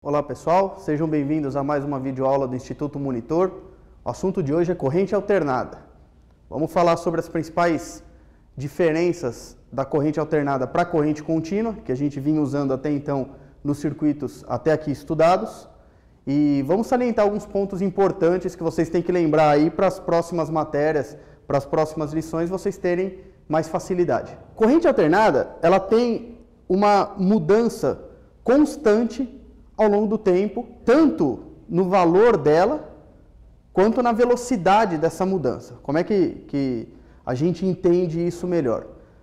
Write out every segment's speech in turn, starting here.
Olá pessoal, sejam bem-vindos a mais uma videoaula do Instituto Monitor. O assunto de hoje é corrente alternada. Vamos falar sobre as principais diferenças da corrente alternada para a corrente contínua, que a gente vinha usando até então nos circuitos até aqui estudados. E vamos salientar alguns pontos importantes que vocês têm que lembrar aí para as próximas matérias, para as próximas lições, vocês terem mais facilidade. Corrente alternada, ela tem uma mudança constante ao longo do tempo, tanto no valor dela, quanto na velocidade dessa mudança. Como é que a gente entende isso melhor?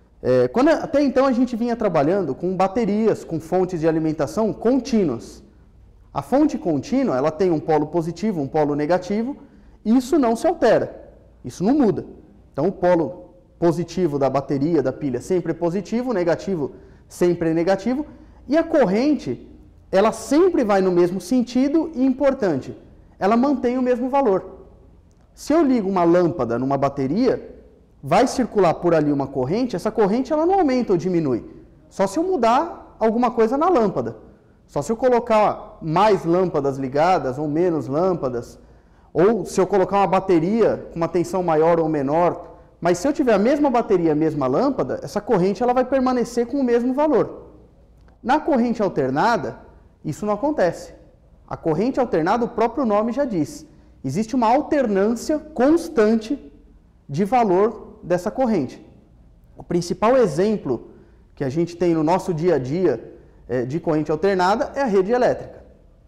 Até então a gente vinha trabalhando com baterias, com fontes de alimentação contínuas. A fonte contínua, ela tem um polo positivo, um polo negativo, e isso não se altera, isso não muda. Então o polo positivo da bateria, da pilha, sempre é positivo, o negativo sempre é negativo, e a corrente, ela sempre vai no mesmo sentido e, importante, ela mantém o mesmo valor. Se eu ligo uma lâmpada numa bateria, vai circular por ali uma corrente, essa corrente ela não aumenta ou diminui, só se eu mudar alguma coisa na lâmpada. Só se eu colocar mais lâmpadas ligadas ou menos lâmpadas, ou se eu colocar uma bateria com uma tensão maior ou menor, mas se eu tiver a mesma bateria, a mesma lâmpada, essa corrente ela vai permanecer com o mesmo valor. Na corrente alternada, isso não acontece. A corrente alternada, o próprio nome já diz, existe uma alternância constante de valor dessa corrente. O principal exemplo que a gente tem no nosso dia a dia de corrente alternada é a rede elétrica.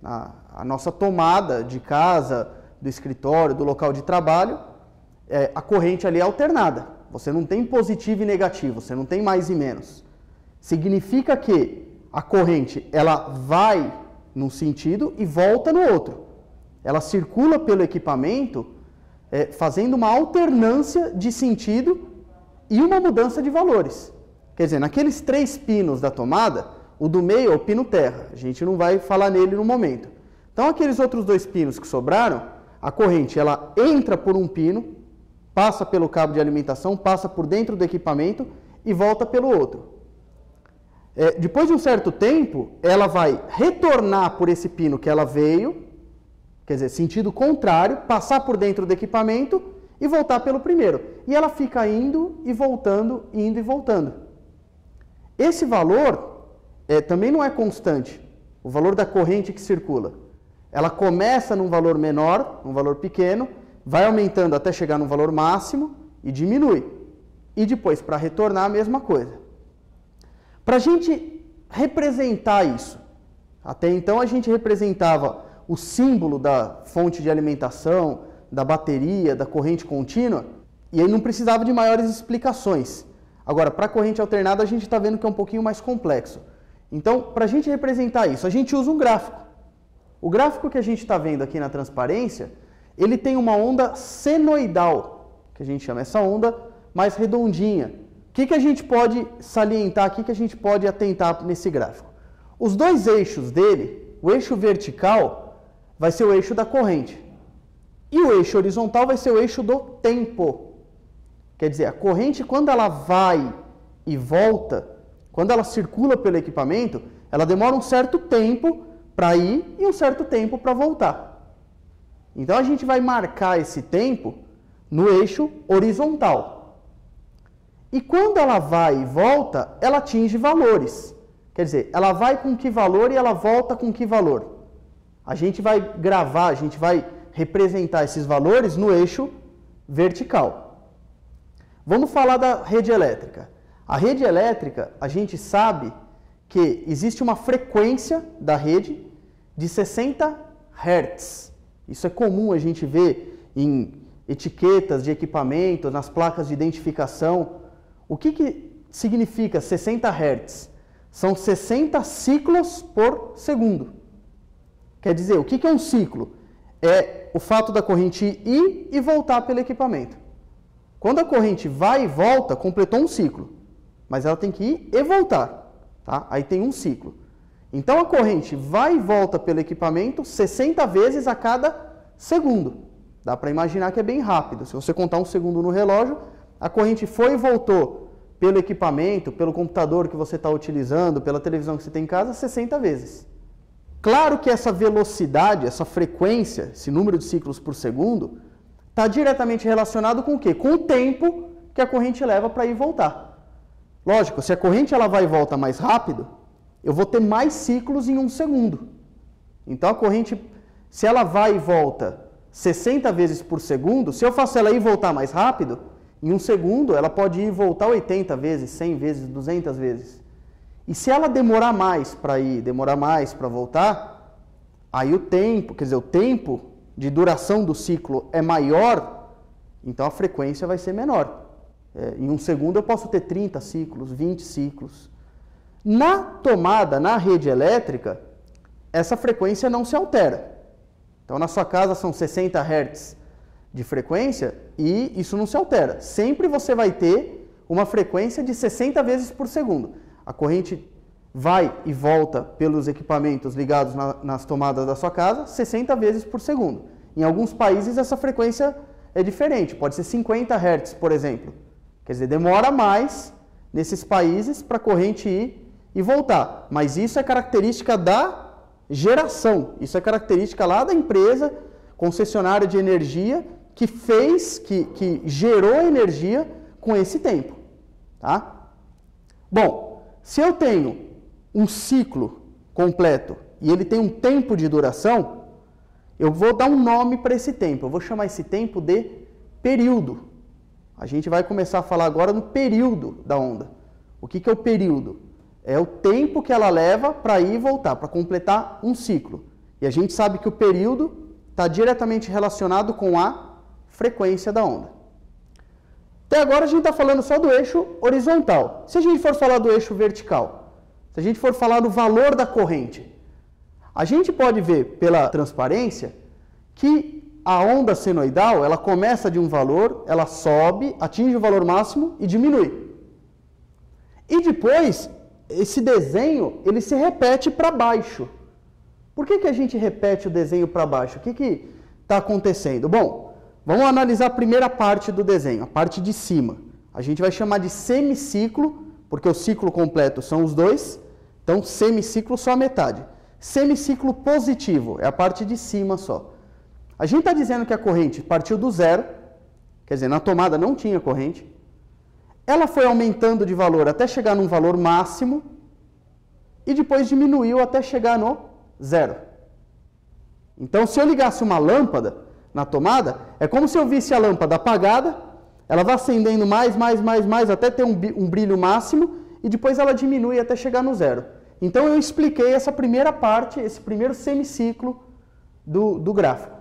A nossa tomada de casa, do escritório, do local de trabalho, a corrente ali é alternada. Você não tem positivo e negativo, você não tem mais e menos. Significa que a corrente ela vai num sentido e volta no outro. Ela circula pelo equipamento fazendo uma alternância de sentido e uma mudança de valores. Quer dizer, naqueles 3 pinos da tomada, o do meio é o pino terra. A gente não vai falar nele no momento. Então, aqueles outros 2 pinos que sobraram, a corrente ela entra por um pino, passa pelo cabo de alimentação, passa por dentro do equipamento e volta pelo outro. Depois de um certo tempo, ela vai retornar por esse pino que ela veio, quer dizer, sentido contrário, passar por dentro do equipamento e voltar pelo primeiro. E ela fica indo e voltando, indo e voltando. Esse valor também não é constante, o valor da corrente que circula. Ela começa num valor menor, num valor pequeno, vai aumentando até chegar no valor máximo e diminui. E depois, para retornar, a mesma coisa. Para a gente representar isso, até então a gente representava o símbolo da fonte de alimentação, da bateria, da corrente contínua, e aí não precisava de maiores explicações. Agora, para a corrente alternada, a gente está vendo que é um pouquinho mais complexo. Então, para a gente representar isso, a gente usa um gráfico. O gráfico que a gente está vendo aqui na transparência, ele tem uma onda senoidal, que a gente chama essa onda mais redondinha. O que a gente pode salientar aqui, que a gente pode atentar nesse gráfico? Os 2 eixos dele, o eixo vertical vai ser o eixo da corrente. E o eixo horizontal vai ser o eixo do tempo. Quer dizer, a corrente, quando ela vai e volta, quando ela circula pelo equipamento, ela demora um certo tempo para ir e um certo tempo para voltar. Então, a gente vai marcar esse tempo no eixo horizontal. E quando ela vai e volta, ela atinge valores. Quer dizer, ela vai com que valor e ela volta com que valor? A gente vai gravar, a gente vai representar esses valores no eixo vertical. Vamos falar da rede elétrica. A rede elétrica, a gente sabe que existe uma frequência da rede de 60 Hz. Isso é comum a gente ver em etiquetas de equipamento, nas placas de identificação. O que significa 60 Hz? São 60 ciclos por segundo. Quer dizer, o que é um ciclo? É o fato da corrente ir e voltar pelo equipamento. Quando a corrente vai e volta, completou um ciclo. Mas ela tem que ir e voltar. Tá? Aí tem um ciclo. Então a corrente vai e volta pelo equipamento 60 vezes a cada segundo. Dá para imaginar que é bem rápido. Se você contar um segundo no relógio, a corrente foi e voltou pelo equipamento, pelo computador que você está utilizando, pela televisão que você tem em casa, 60 vezes. Claro que essa velocidade, essa frequência, esse número de ciclos por segundo, está diretamente relacionado com o quê? Com o tempo que a corrente leva para ir e voltar. Lógico, se a corrente ela vai e volta mais rápido, eu vou ter mais ciclos em 1 segundo. Então a corrente, se ela vai e volta 60 vezes por segundo, se eu faço ela ir e voltar mais rápido, em 1 segundo ela pode ir e voltar 80 vezes, 100 vezes, 200 vezes. E se ela demorar mais para ir, demorar mais para voltar, aí o tempo, quer dizer, o tempo de duração do ciclo é maior, então a frequência vai ser menor. Em 1 segundo eu posso ter 30 ciclos, 20 ciclos. Na tomada, na rede elétrica, essa frequência não se altera. Então na sua casa são 60 Hz de frequência e isso não se altera. Sempre você vai ter uma frequência de 60 vezes por segundo. A corrente vai e volta pelos equipamentos ligados nas tomadas da sua casa 60 vezes por segundo. Em alguns países essa frequência é diferente, pode ser 50 Hz, por exemplo. Quer dizer, demora mais nesses países para a corrente ir e voltar. Mas isso é característica da geração, isso é característica lá da empresa concessionária de energia que gerou energia com esse tempo. Tá? Bom, se eu tenho um ciclo completo e ele tem um tempo de duração, eu vou dar um nome para esse tempo. Eu vou chamar esse tempo de período. A gente vai começar a falar agora no período da onda. O que é o período? É o tempo que ela leva para ir e voltar, para completar um ciclo. E a gente sabe que o período está diretamente relacionado com a frequência da onda. Até agora a gente está falando só do eixo horizontal. Se a gente for falar do eixo vertical, se a gente for falar do valor da corrente, a gente pode ver pela transparência que a onda senoidal, ela começa de um valor, ela sobe, atinge o valor máximo e diminui. E depois, esse desenho, ele se repete para baixo. Por que a gente repete o desenho para baixo? O que está acontecendo? Bom, vamos analisar a primeira parte do desenho, a parte de cima. A gente vai chamar de semiciclo, porque o ciclo completo são os dois, então semiciclo só a metade. Semiciclo positivo, é a parte de cima só. A gente está dizendo que a corrente partiu do zero, quer dizer, na tomada não tinha corrente, ela foi aumentando de valor até chegar num valor máximo e depois diminuiu até chegar no zero. Então, se eu ligasse uma lâmpada na tomada, é como se eu visse a lâmpada apagada, ela vai acendendo mais, até ter um brilho máximo e depois ela diminui até chegar no zero. Então, eu expliquei essa primeira parte, esse primeiro semiciclo do gráfico.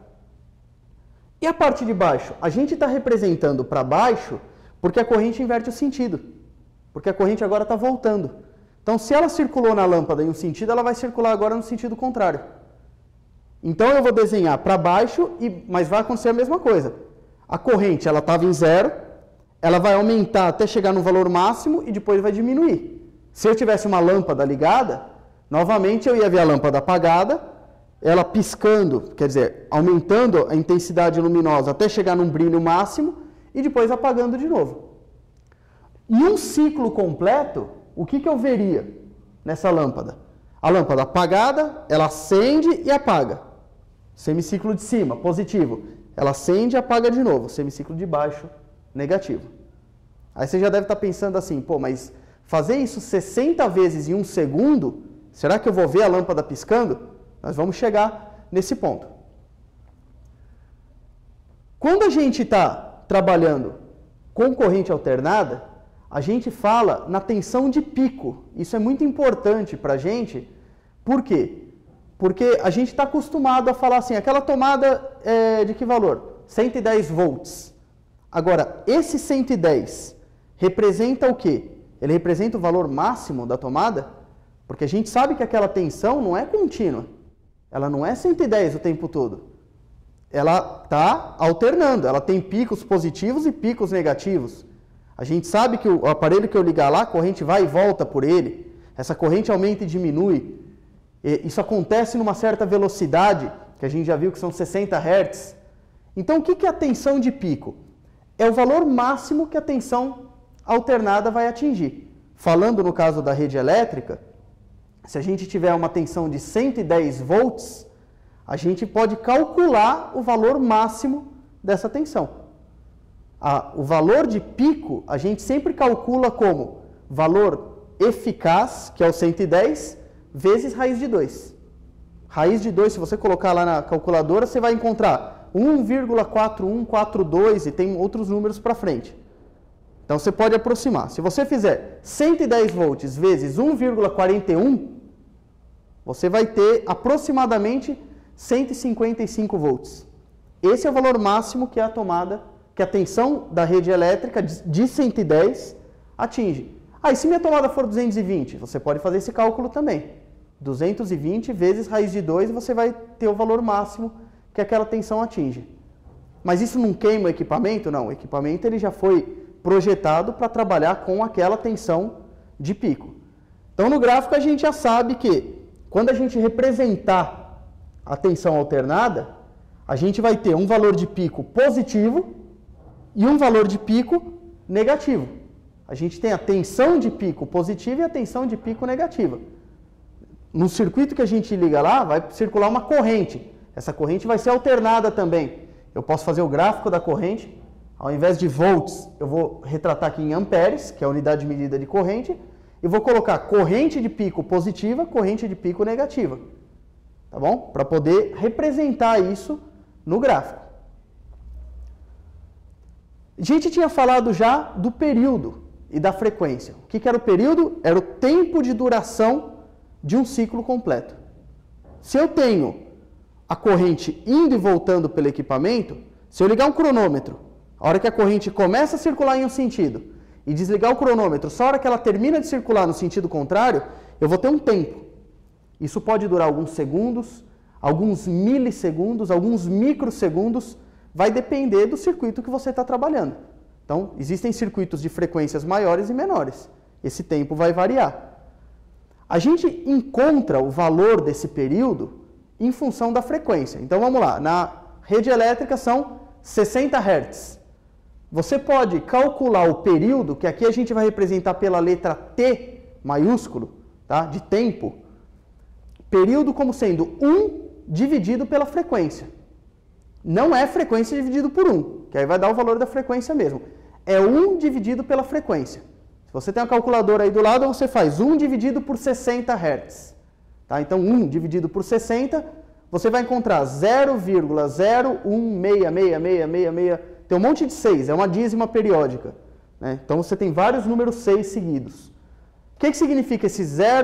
E a parte de baixo? A gente está representando para baixo porque a corrente inverte o sentido. Porque a corrente agora está voltando. Então, se ela circulou na lâmpada em um sentido, ela vai circular agora no sentido contrário. Então, eu vou desenhar para baixo, mas vai acontecer a mesma coisa. A corrente ela estava em zero, ela vai aumentar até chegar no valor máximo e depois vai diminuir. Se eu tivesse uma lâmpada ligada, novamente eu ia ver a lâmpada apagada, ela piscando, quer dizer, aumentando a intensidade luminosa até chegar num brilho máximo e depois apagando de novo. Em um ciclo completo, o que eu veria nessa lâmpada? A lâmpada apagada, ela acende e apaga. Semiciclo de cima, positivo. Ela acende e apaga de novo. Semiciclo de baixo, negativo. Aí você já deve estar pensando assim, pô, mas fazer isso 60 vezes em 1 segundo, será que eu vou ver a lâmpada piscando? Nós vamos chegar nesse ponto. Quando a gente está trabalhando com corrente alternada, a gente fala na tensão de pico. Isso é muito importante para a gente. Por quê? Porque a gente está acostumado a falar assim, aquela tomada é de que valor? 110 volts. Agora, esse 110 representa o quê? Ele representa o valor máximo da tomada? Porque a gente sabe que aquela tensão não é contínua. Ela não é 110 o tempo todo. Ela está alternando. Ela tem picos positivos e picos negativos. A gente sabe que o aparelho que eu ligar lá, a corrente vai e volta por ele. Essa corrente aumenta e diminui. Isso acontece numa certa velocidade, que a gente já viu que são 60 Hz. Então, o que é a tensão de pico? É o valor máximo que a tensão alternada vai atingir. Falando no caso da rede elétrica, se a gente tiver uma tensão de 110 volts, a gente pode calcular o valor máximo dessa tensão. O valor de pico, a gente sempre calcula como valor eficaz, que é o 110, vezes raiz de 2. Raiz de 2, se você colocar lá na calculadora, você vai encontrar 1,4142 e tem outros números para frente. Então você pode aproximar. Se você fizer 110 volts vezes 1,41, você vai ter aproximadamente 155 volts. Esse é o valor máximo que a tomada, que a tensão da rede elétrica de 110 atinge. E se minha tomada for 220, você pode fazer esse cálculo também. 220 vezes raiz de 2, você vai ter o valor máximo que aquela tensão atinge. Mas isso não queima o equipamento? Não, o equipamento ele já foi projetado para trabalhar com aquela tensão de pico. Então no gráfico a gente já sabe que quando a gente representar a tensão alternada, a gente vai ter um valor de pico positivo e um valor de pico negativo. A gente tem a tensão de pico positiva e a tensão de pico negativa. No circuito que a gente liga lá, vai circular uma corrente. Essa corrente vai ser alternada também. Eu posso fazer o gráfico da corrente. Ao invés de volts, eu vou retratar aqui em amperes, que é a unidade de medida de corrente, e vou colocar corrente de pico positiva, corrente de pico negativa. Tá bom? Para poder representar isso no gráfico. A gente tinha falado já do período e da frequência. O que era o período? Era o tempo de duração de um ciclo completo. Se eu tenho a corrente indo e voltando pelo equipamento, se eu ligar um cronômetro, a hora que a corrente começa a circular em um sentido, e desligar o cronômetro só a hora que ela termina de circular no sentido contrário, eu vou ter um tempo. Isso pode durar alguns segundos, alguns milissegundos, alguns microsegundos, vai depender do circuito que você está trabalhando. Então, existem circuitos de frequências maiores e menores. Esse tempo vai variar. A gente encontra o valor desse período em função da frequência. Então, vamos lá. Na rede elétrica são 60 Hz. Você pode calcular o período, que aqui a gente vai representar pela letra T maiúsculo, tá? De tempo. Período como sendo 1 dividido pela frequência. Não é frequência dividido por 1, que aí vai dar o valor da frequência mesmo. É 1 dividido pela frequência. Se você tem uma calculadora aí do lado, você faz 1 dividido por 60 Hz. Tá? Então, 1 dividido por 60, você vai encontrar 0,01666666. Tem um monte de 6, é uma dízima periódica. Né? Então, você tem vários números 6 seguidos. O que significa esse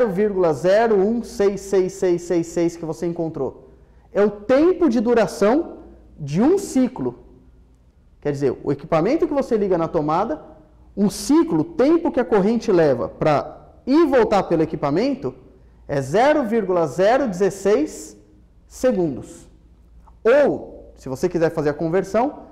0,01666666 que você encontrou? É o tempo de duração de um ciclo. Quer dizer, o equipamento que você liga na tomada, um ciclo, o tempo que a corrente leva para ir e voltar pelo equipamento é 0,016 segundos. Ou, se você quiser fazer a conversão,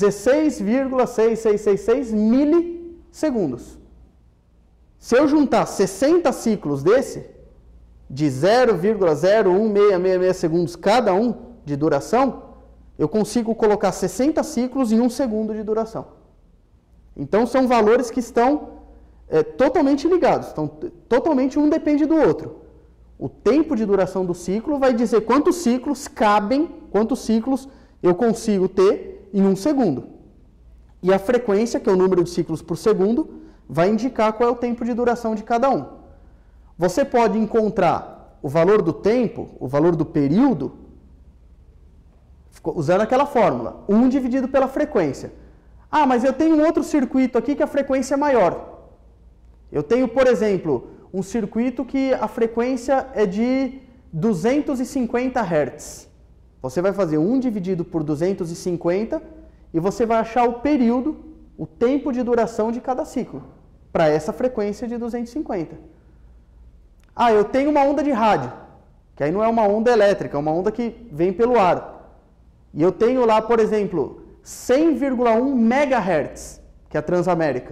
16,6666 milissegundos. Se eu juntar 60 ciclos desse, de 0,01666 segundos cada um de duração, eu consigo colocar 60 ciclos em 1 segundo de duração. Então, são valores que estão totalmente ligados, totalmente um depende do outro. O tempo de duração do ciclo vai dizer quantos ciclos cabem, quantos ciclos eu consigo ter em 1 segundo. E a frequência, que é o número de ciclos por segundo, vai indicar qual é o tempo de duração de cada um. Você pode encontrar o valor do tempo, o valor do período, usando aquela fórmula, 1 dividido pela frequência. Mas eu tenho um outro circuito aqui que a frequência é maior. Eu tenho, por exemplo, um circuito que a frequência é de 250 Hz. Você vai fazer 1 dividido por 250 e você vai achar o período, o tempo de duração de cada ciclo, para essa frequência de 250. Eu tenho uma onda de rádio, que aí não é uma onda elétrica, é uma onda que vem pelo ar. E eu tenho lá, por exemplo, 100,1 MHz, que é a Transamérica.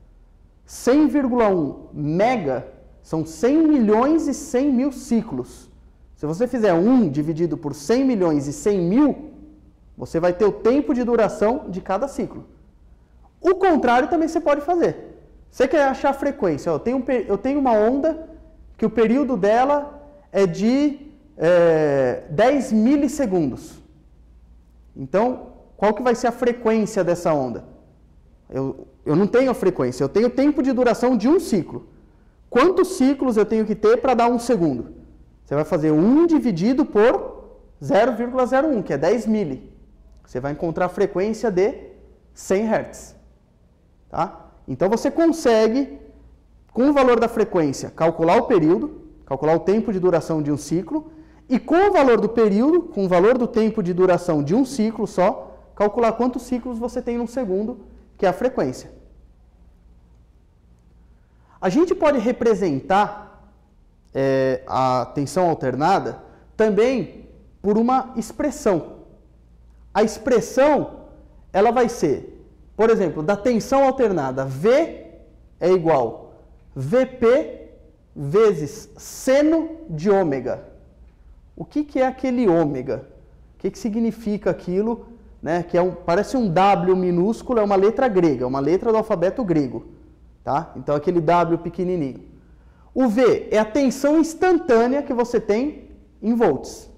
100,1 mega são 100 milhões e 100 mil ciclos. Se você fizer 1 dividido por 100 milhões e 100 mil, você vai ter o tempo de duração de cada ciclo. O contrário também você pode fazer. Você quer achar a frequência. Eu tenho uma onda que o período dela é de 10 milissegundos. Então, qual que vai ser a frequência dessa onda? Eu não tenho a frequência, eu tenho o tempo de duração de um ciclo. Quantos ciclos eu tenho que ter para dar um segundo? Você vai fazer 1 dividido por 0,01, que é 10 mili. Você vai encontrar a frequência de 100 Hz. Tá? Então, você consegue, com o valor da frequência, calcular o período, calcular o tempo de duração de um ciclo, e com o valor do período, com o valor do tempo de duração de um ciclo só, calcular quantos ciclos você tem num segundo, que é a frequência. A gente pode representar a tensão alternada também por uma expressão. A expressão, ela vai ser, por exemplo, da tensão alternada, V é igual Vp vezes seno de ômega. O que é aquele ômega? O que significa aquilo, né? Que parece um W minúsculo, é uma letra grega, é uma letra do alfabeto grego. Tá? Então, aquele W pequenininho. O V é a tensão instantânea que você tem em volts.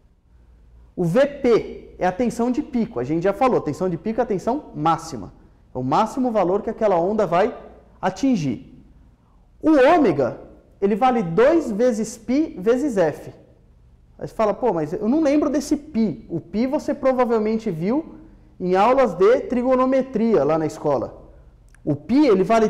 O Vp é a tensão de pico. A gente já falou, a tensão de pico é a tensão máxima. É o máximo valor que aquela onda vai atingir. O ômega, ele vale 2 vezes π vezes f. Aí você fala, pô, mas eu não lembro desse π. O π você provavelmente viu em aulas de trigonometria lá na escola. O π, ele vale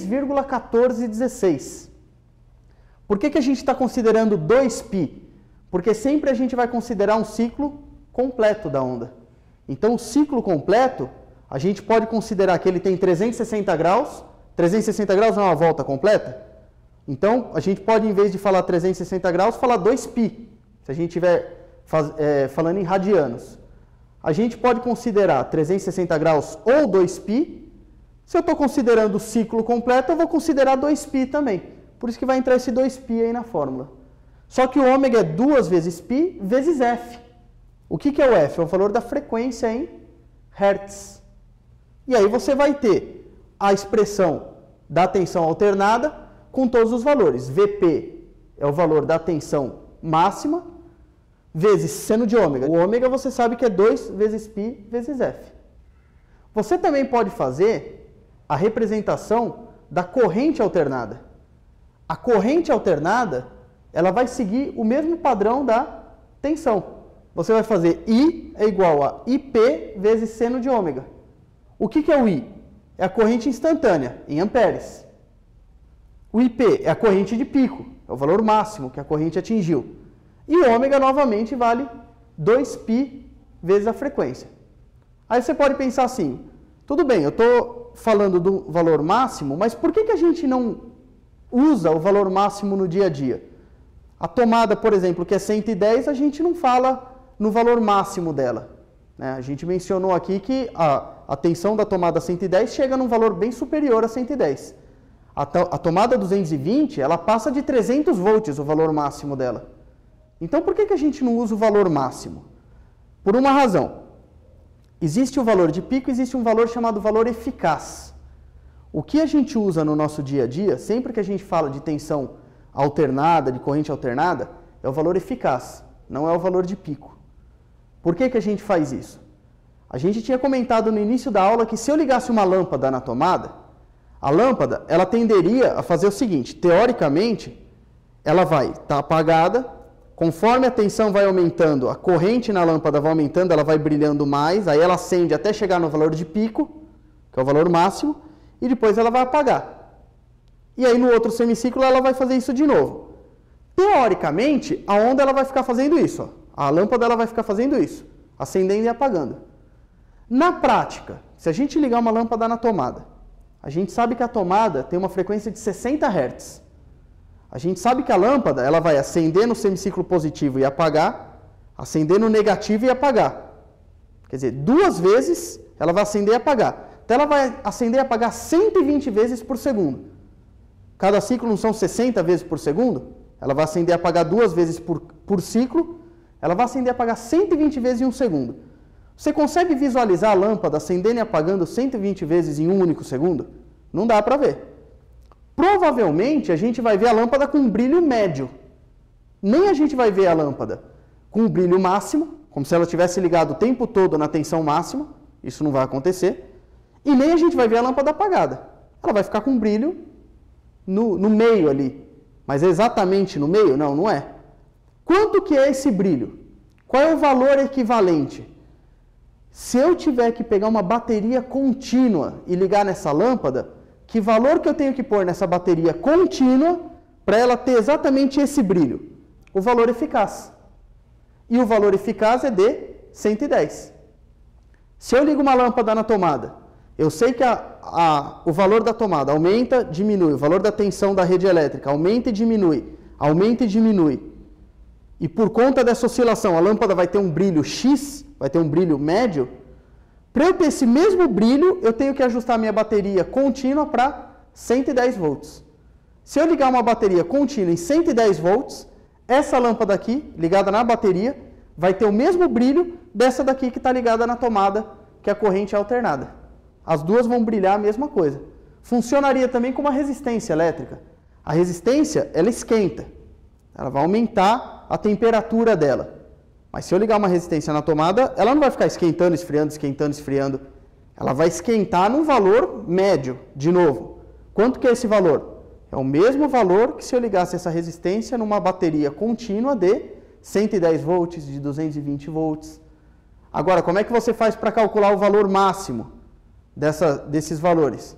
3,1416. Por que a gente está considerando 2π? Porque sempre a gente vai considerar um ciclo completo da onda. Então, o ciclo completo, a gente pode considerar que ele tem 360 graus. 360 graus não é uma volta completa? Então, a gente pode, em vez de falar 360 graus, falar 2π. Se a gente estiver falando em radianos. A gente pode considerar 360 graus ou 2π. Se eu estou considerando o ciclo completo, eu vou considerar 2π também. Por isso que vai entrar esse 2π aí na fórmula. Só que o ômega é 2 vezes π vezes f. O que é o f? É o valor da frequência em Hertz. E aí você vai ter a expressão da tensão alternada com todos os valores. Vp é o valor da tensão máxima vezes seno de ômega. O ômega você sabe que é 2 vezes π vezes f. Você também pode fazer a representação da corrente alternada. A corrente alternada, ela vai seguir o mesmo padrão da tensão. Você vai fazer I é igual a IP vezes seno de ômega. O que é o I? É a corrente instantânea, em amperes. O IP é a corrente de pico, é o valor máximo que a corrente atingiu. E o ômega, novamente, vale 2π vezes a frequência. Aí você pode pensar assim, tudo bem, eu estou falando do valor máximo, mas por que a gente não usa o valor máximo no dia a dia? A tomada, por exemplo, que é 110, a gente não fala no valor máximo dela. Né? A gente mencionou aqui que a tensão da tomada 110 chega num valor bem superior a 110. A tomada 220, ela passa de 300 volts, o valor máximo dela. Então, por que a gente não usa o valor máximo? Por uma razão. Existe o valor de pico, existe um valor chamado valor eficaz. O que a gente usa no nosso dia a dia, sempre que a gente fala de tensão alternada, de corrente alternada, é o valor eficaz, não é o valor de pico. Por que a gente faz isso? A gente tinha comentado no início da aula que se eu ligasse uma lâmpada na tomada, a lâmpada ela tenderia a fazer o seguinte, teoricamente, ela vai estar apagada. Conforme a tensão vai aumentando, a corrente na lâmpada vai aumentando, ela vai brilhando mais, aí ela acende até chegar no valor de pico, que é o valor máximo, e depois ela vai apagar. E aí no outro semiciclo ela vai fazer isso de novo. Teoricamente, a onda ela vai ficar fazendo isso. Ó. A lâmpada ela vai ficar fazendo isso, acendendo e apagando. Na prática, se a gente ligar uma lâmpada na tomada, a gente sabe que a tomada tem uma frequência de 60 Hz. A gente sabe que a lâmpada ela vai acender no semiciclo positivo e apagar, acender no negativo e apagar. Quer dizer, 2 vezes ela vai acender e apagar. Então ela vai acender e apagar 120 vezes por segundo. Cada ciclo não são 60 vezes por segundo? Ela vai acender e apagar 2 vezes por ciclo. Ela vai acender e apagar 120 vezes em um segundo. Você consegue visualizar a lâmpada acendendo e apagando 120 vezes em um único segundo? Não dá para ver. Provavelmente a gente vai ver a lâmpada com um brilho médio. Nem a gente vai ver a lâmpada com o brilho máximo, como se ela tivesse ligado o tempo todo na tensão máxima, isso não vai acontecer, e nem a gente vai ver a lâmpada apagada. Ela vai ficar com brilho no meio ali, mas exatamente no meio? Não, não é. Quanto que é esse brilho? Qual é o valor equivalente? Se eu tiver que pegar uma bateria contínua e ligar nessa lâmpada, que valor que eu tenho que pôr nessa bateria contínua para ela ter exatamente esse brilho? O valor eficaz. E o valor eficaz é de 110. Se eu ligo uma lâmpada na tomada, eu sei que o valor da tomada aumenta, diminui, o valor da tensão da rede elétrica aumenta e diminui, aumenta e diminui. E por conta dessa oscilação, a lâmpada vai ter um brilho X, vai ter um brilho médio. Para eu ter esse mesmo brilho, eu tenho que ajustar minha bateria contínua para 110 volts. Se eu ligar uma bateria contínua em 110 volts, essa lâmpada aqui, ligada na bateria, vai ter o mesmo brilho dessa daqui que está ligada na tomada, que a corrente é alternada. As duas vão brilhar a mesma coisa. Funcionaria também como uma resistência elétrica. A resistência, ela esquenta. Ela vai aumentar a temperatura dela. Mas se eu ligar uma resistência na tomada, ela não vai ficar esquentando, esfriando, esquentando, esfriando. Ela vai esquentar num valor médio, de novo. Quanto que é esse valor? É o mesmo valor que se eu ligasse essa resistência numa bateria contínua de 110 volts, de 220 volts. Agora, como é que você faz para calcular o valor máximo desses valores?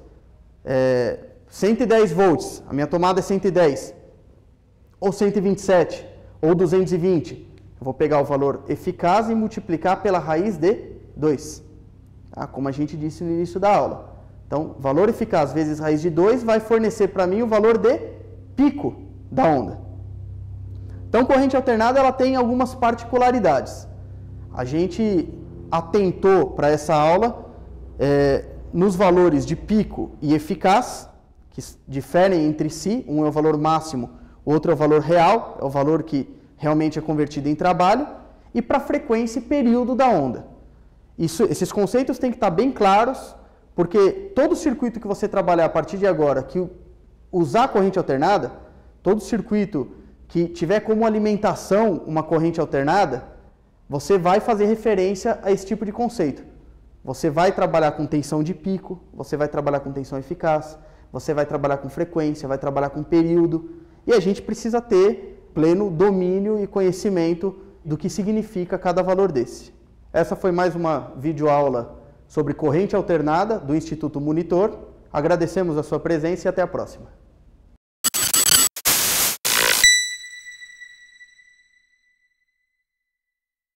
110 volts, a minha tomada é 110, ou 127, ou 220. Eu vou pegar o valor eficaz e multiplicar pela raiz de 2, tá? Como a gente disse no início da aula. Então, valor eficaz vezes raiz de 2 vai fornecer para mim o valor de pico da onda. Então, corrente alternada ela tem algumas particularidades. A gente atentou para essa aula nos valores de pico e eficaz, que diferem entre si. Um é o valor máximo, o outro é o valor real, é o valor que realmente é convertido em trabalho, e para frequência e período da onda. Esses conceitos têm que estar bem claros, porque todo circuito que você trabalhar a partir de agora, que usar corrente alternada, todo circuito que tiver como alimentação uma corrente alternada, você vai fazer referência a esse tipo de conceito. Você vai trabalhar com tensão de pico, você vai trabalhar com tensão eficaz, você vai trabalhar com frequência, vai trabalhar com período, e a gente precisa ter pleno domínio e conhecimento do que significa cada valor desse. Essa foi mais uma videoaula sobre corrente alternada do Instituto Monitor. Agradecemos a sua presença e até a próxima.